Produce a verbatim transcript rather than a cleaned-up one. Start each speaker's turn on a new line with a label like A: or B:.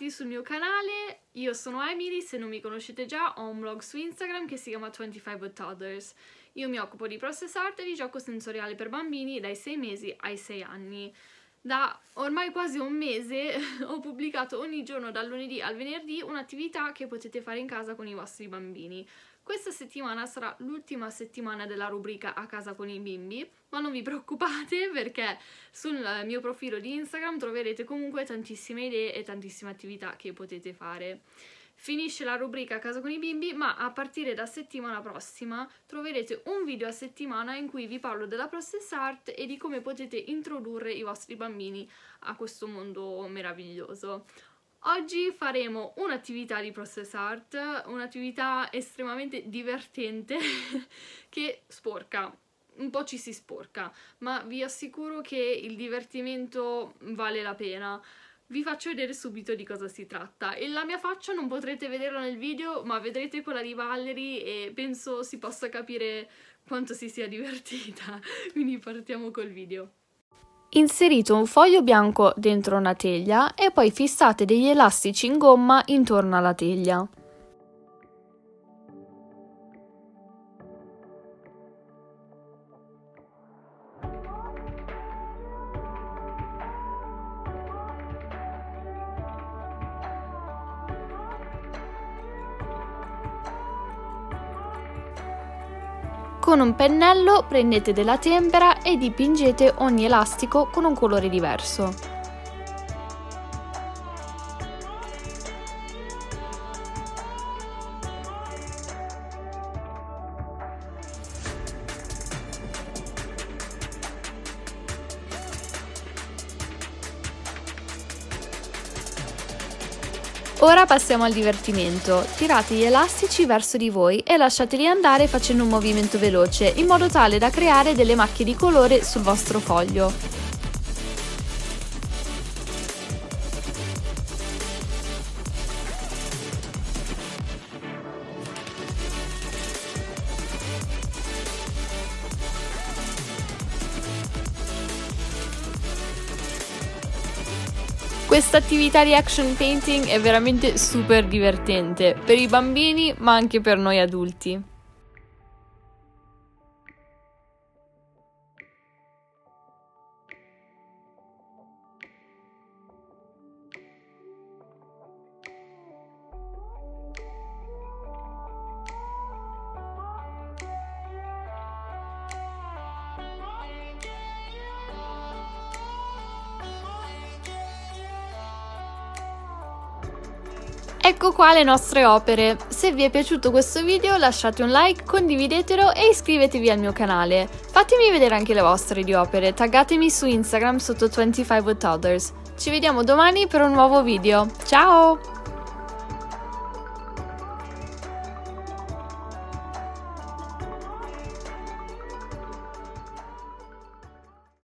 A: benvenuti sul mio canale. Io sono Emily, se non mi conoscete già ho un blog su Instagram che si chiama venticinque with Toddlers. Io mi occupo di process art e di gioco sensoriale per bambini dai sei mesi ai sei anni. Da ormai quasi un mese ho pubblicato ogni giorno dal lunedì al venerdì un'attività che potete fare in casa con i vostri bambini. Questa settimana sarà l'ultima settimana della rubrica A casa con i bimbi, ma non vi preoccupate perché sul mio profilo di Instagram troverete comunque tantissime idee e tantissime attività che potete fare. Finisce la rubrica A casa con i bimbi, ma a partire da settimana prossima troverete un video a settimana in cui vi parlo della process art e di come potete introdurre i vostri bambini a questo mondo meraviglioso. Oggi faremo un'attività di process art, un'attività estremamente divertente che sporca, un po' ci si sporca, ma vi assicuro che il divertimento vale la pena. Vi faccio vedere subito di cosa si tratta e la mia faccia non potrete vederla nel video, ma vedrete quella di Valerie e penso si possa capire quanto si sia divertita, quindi partiamo col video. Inserite un foglio bianco dentro una teglia e poi fissate degli elastici in gomma intorno alla teglia. Con un pennello prendete della tempera e dipingete ogni elastico con un colore diverso. Ora passiamo al divertimento. Tirate gli elastici verso di voi e lasciateli andare facendo un movimento veloce, in modo tale da creare delle macchie di colore sul vostro foglio. Questa attività di action painting è veramente super divertente per i bambini ma anche per noi adulti. Ecco qua le nostre opere. Se vi è piaciuto questo video lasciate un like, condividetelo e iscrivetevi al mio canale. Fatemi vedere anche le vostre di opere, taggatemi su Instagram sotto venticinque with Toddlers. Ci vediamo domani per un nuovo video. Ciao!